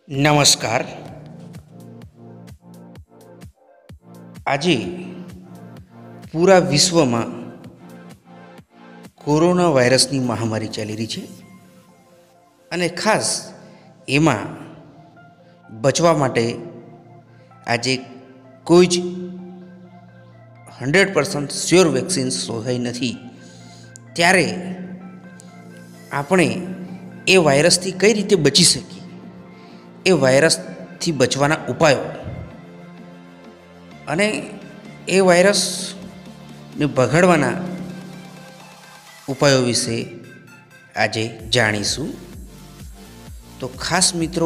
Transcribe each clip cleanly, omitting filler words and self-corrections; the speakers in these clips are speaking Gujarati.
નમસ્કાર. આજે પૂરા વિશ્વમાં કોરોના વાયરસની મહામારી ચાલી રહી છે અને ખાસ એમાં બચવા માટે આજે કોઈ જ 100% શ્યોર વેક્સિન શોધાઈ નથી. ત્યારે આપણે એ વાયરસથી કઈ રીતે બચી શકીએ, એ વાયરસથી બચવાના ઉપાયો અને એ વાયરસને ભગાડવાના ઉપાયો વિશે આજે જાણીશું. તો ખાસ મિત્રો,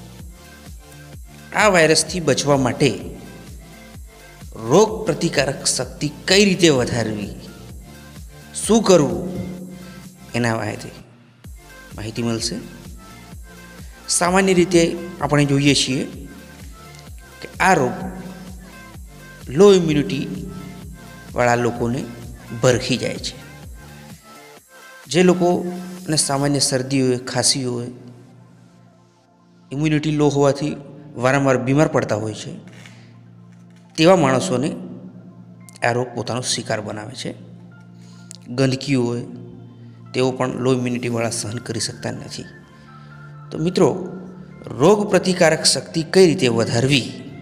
આ વાયરસથી બચવા માટે રોગ પ્રતિકારક શક્તિ કઈ રીતે વધારવી, શું કરવું, એના માહિતી મળશે. સામાન્ય રીતે આપણે જોઈએ છીએ કે આ રોગ લો ઇમ્યુનિટી વાળા લોકોને ભરખી જાય છે. જે લોકોને સામાન્ય શરદી હોય, ખાંસી હોય, ઇમ્યુનિટી લો હોવાથી વારંવાર બીમાર પડતા હોય છે, તેવા માણસોને આ રોગ પોતાનો શિકાર બનાવે છે. ગંદકી હોય તેઓ પણ લો ઇમ્યુનિટીવાળા સહન કરી શકતા નથી. તો મિત્રો, રોગ પ્રતિકારક શક્તિ કઈ રીતે વધારવી?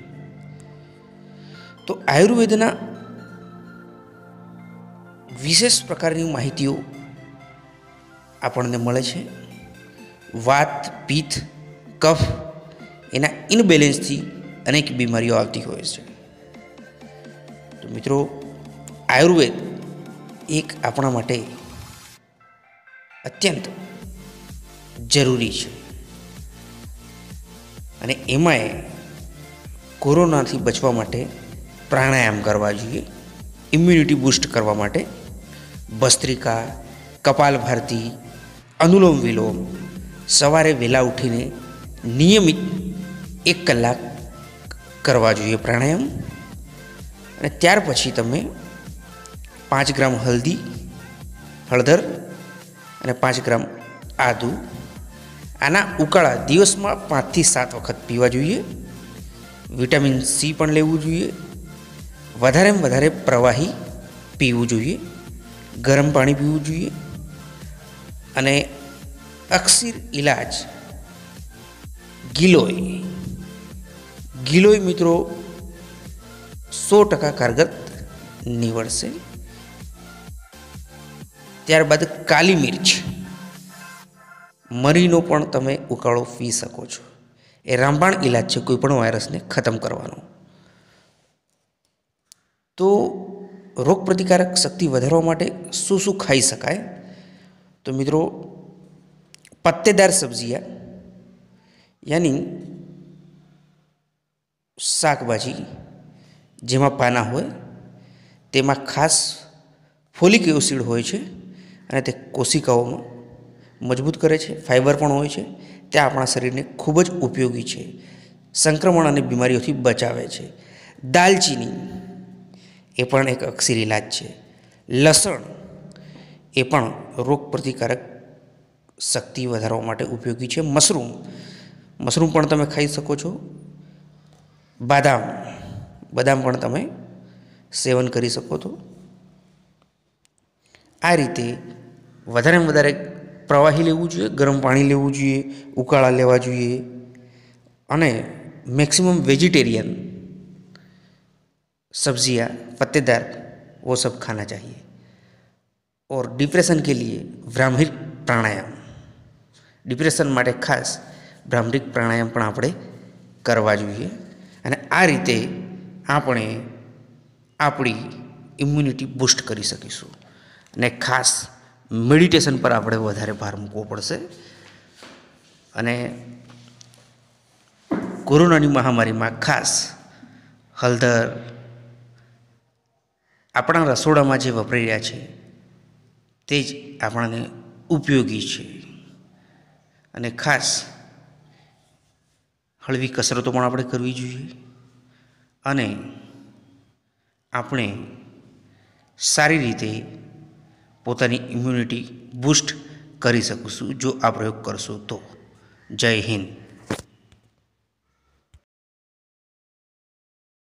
તો આયુર્વેદના વિશેષ પ્રકારની માહિતીઓ આપણને મળે છે. વાત, પિત્ત, કફ એના ઇનબેલેન્સથી અનેક બીમારીઓ આવતી હોય છે. તો મિત્રો, આયુર્વેદ એક આપણા માટે અત્યંત જરૂરી છે અને એમાંય કોરોનાથી બચવા માટે પ્રાણાયામ કરવા જોઈએ. ઇમ્યુનિટી બૂસ્ટ કરવા માટે ભસ્ત્રિકા, કપાલભાતિ, અનુલોમ વિલોમ સવારે વહેલા ઉઠીને નિયમિત 1 કલાક કરવા જોઈએ પ્રાણાયામ. અને ત્યાર પછી તમે 5 ગ્રામ હળદર અને 5 ગ્રામ આદુ, આના ઉકાળા દિવસમાં 5 થી 7 વખત પીવા જોઈએ. વિટામિન સી પણ લેવું જોઈએ. વધારેમાં વધારે પ્રવાહી પીવું જોઈએ. ગરમ પાણી પીવું જોઈએ. અને અક્સિર ઇલાજ ગિલોય મિત્રો 100% કારગર નીવડશે. ત્યારબાદ કાલી મિર્ચ મરીનો પણ તમે ઉકાળો પી શકો છો. એ રામબાણ ઇલાજ છે કોઈ પણ વાયરસને ખતમ કરવાનો. તો રોગ પ્રતિકારક શક્તિ વધારવા માટે શું શું ખાઈ શકાય? તો મિત્રો, પત્તેદાર સબ્જીયા યાની શાકભાજી જેમાં પાના હોય, તેમાં ખાસ ફોલિક એસિડ હોય છે અને તે કોશિકાઓમાં મજબૂત કરે છે. ફાઇબર પણ હોય છે. તે આપણા શરીરને ખૂબ જ ઉપયોગી છે. સંક્રમણ અને બીમારીઓથી બચાવે છે. દાલચીની એ પણ એક અક્સિર ઇલાજ છે. લસણ એ પણ રોગ પ્રતિકારક શક્તિ વધારવા માટે ઉપયોગી છે. મશરૂમ પણ તમે ખાઈ શકો છો. બદામ પણ તમે સેવન કરી શકો છો. આ રીતે વધારેમાં વધારે પ્રવાહી લેવું જોઈએ, ગરમ પાણી લેવું જોઈએ, ઉકાળા લેવા જોઈએ અને मैक्सिमम वेजिटेरियन सब्जियां पत्तेदार वो सब खाना चाहिए. और डिप्रेशन के लिए ब्राह्मिक प्राणायाम, डिप्रेशन માટે ખાસ બ્રાહ્મણિક પ્રાણાયામ પણ આપણે કરવા જોઈએ. અને આ રીતે આપણે આપણી ઇમ્યુનિટી બૂસ્ટ કરી શકીશું. અને ખાસ મેડિટેશન પર આપણે વધારે ભાર મૂકવો પડશે. અને કોરોનાની મહામારીમાં ખાસ હળદર આપણા રસોડામાં જે વપરાઈ રહ્યા છે તે જ આપણને ઉપયોગી છે. અને ખાસ હળવી કસરતો પણ આપણે કરવી જોઈએ. અને આપણે સારી રીતે પોતાની ઇમ્યુનિટી બૂસ્ટ કરી શકીશું જો આ પ્રયોગ કરશો તો. જય હિન્દ.